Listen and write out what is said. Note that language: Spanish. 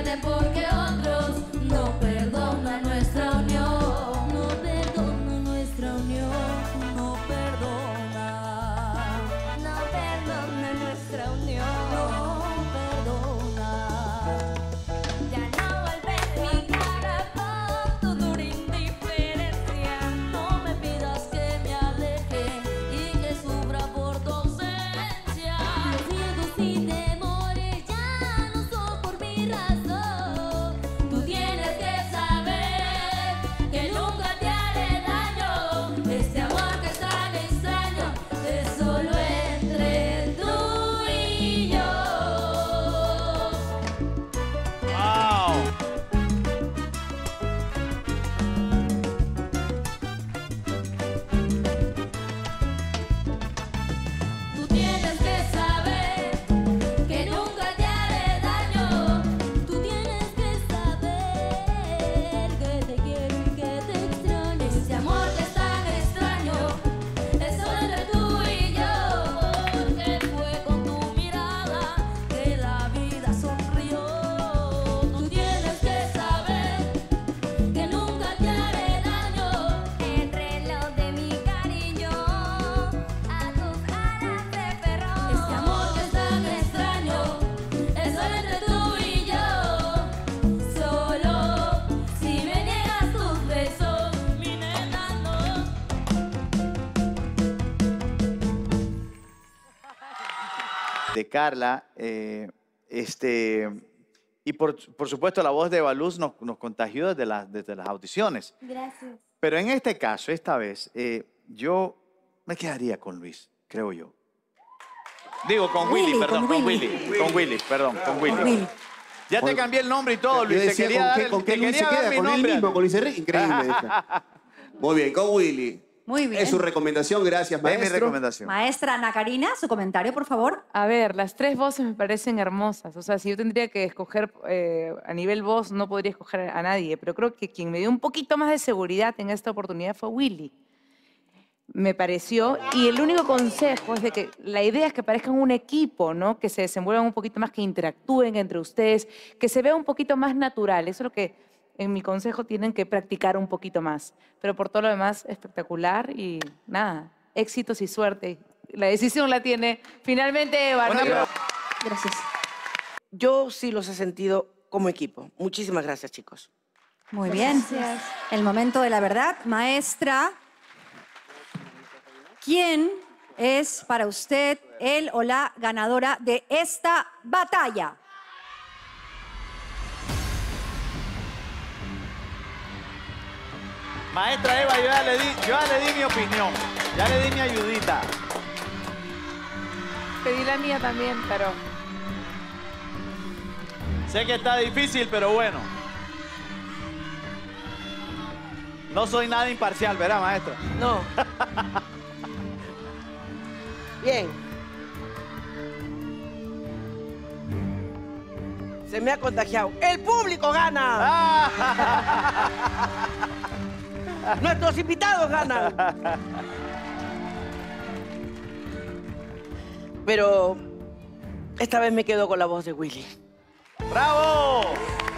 triste porque otros no perdonan nuestra unión. No perdonan nuestra unión. No perdona. No perdona nuestra unión. No perdona. Ya no volveré mi cara con tu dura indiferencia. No me pidas que me aleje y que sufra por tu ausencia. Los miedos y temores ya no son por mi razón. Tú tienes que saber que nunca te haré daño. Este amor que es tan extraño es solo entre tú y yo. ¡Wow! Tú tienes que saber que nunca te haré daño. Tú tienes que saber que te quiero y que te extraño. Este amor que es tan extraño es solo entre tú y yo. Porque fue con tu mirada que la vida sonrió. Tú tienes que saber que nunca te haré daño. El reloj de mi cariño a tus alas de perro. Este amor que es tan extraño es solo entre tú y yo. Solo si me niegas tus besos, mi nena, no. De Carla, y por supuesto la voz de Baluz nos contagió desde las audiciones. Gracias. Pero en este caso, esta vez, yo me quedaría con Luis, creo yo. Digo, con Willy, perdón, con Willy. Con Willy, perdón, con Willy. Ya te cambié el nombre y todo, Luis. Yo decía, te quería ¿con qué te Luis se quería dar queda? mi ¿Con él nombre. mismo, con Luis Enrique? Increíble. Muy bien, con Willy. Muy bien. Es su recomendación, gracias, Es mi maestro. recomendación. Maestra Ana Karina, su comentario, por favor. A ver, las tres voces me parecen hermosas. O sea, si yo tendría que escoger a nivel voz, no podría escoger a nadie. Pero creo que quien me dio un poquito más de seguridad en esta oportunidad fue Willy. Me pareció. Y el único consejo es de que la idea es que parezcan un equipo, ¿no? Que se desenvuelvan un poquito más, que interactúen entre ustedes, que se vea un poquito más natural. Eso es lo que, en mi consejo, tienen que practicar un poquito más. Pero por todo lo demás, espectacular y nada, éxitos y suerte. La decisión la tiene finalmente Eva, ¿no? Gracias. Yo sí los he sentido como equipo. Muchísimas gracias, chicos. Muy bien. Gracias. El momento de la verdad. Maestra, ¿quién es para usted el o la ganadora de esta batalla? Maestra Eva, yo ya le di mi opinión. Ya le di mi ayudita. Pedí la mía también, pero... Sé que está difícil, pero bueno. No soy nada imparcial, ¿verdad, maestra? No. Bien. Se me ha contagiado. ¡El público gana! ¡Nuestros invitados ganan! Pero esta vez me quedo con la voz de Willy. ¡Bravo!